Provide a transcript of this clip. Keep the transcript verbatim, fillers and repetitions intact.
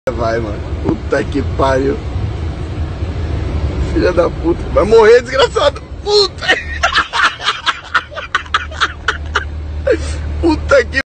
Vai, mano. Puta que pariu. Filha da puta. Vai morrer, desgraçado. Puta. Puta que